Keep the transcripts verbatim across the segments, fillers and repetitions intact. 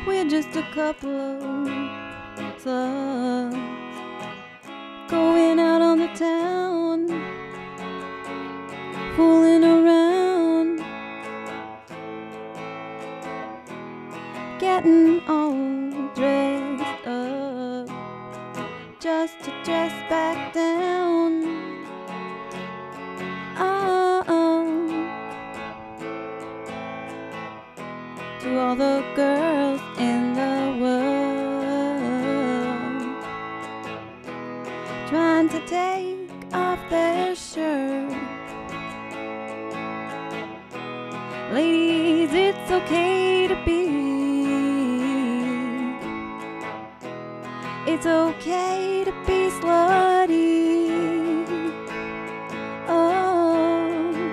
We're just a couple of sluts going out on the town, fooling around, getting all dressed up just to dress back down. Oh, to all the girls in the world trying to take off their shirt. Ladies, it's okay to be. It's okay to be slutty. Oh,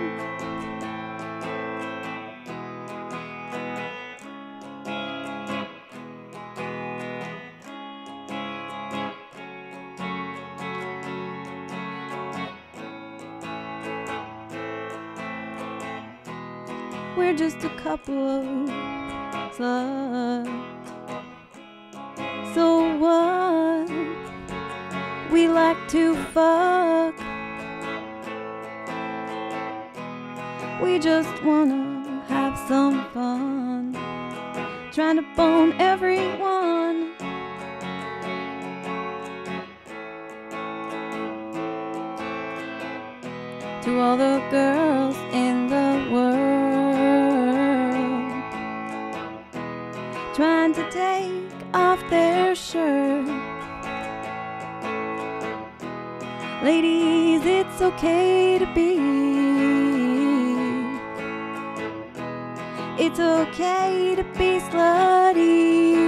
we're just a couple of sluts. So what? We like to fuck. We just wanna have some fun, trying to bone everyone. To all the girls in the world trying to take off their shirt. Ladies, it's okay to be. It's okay to be slutty.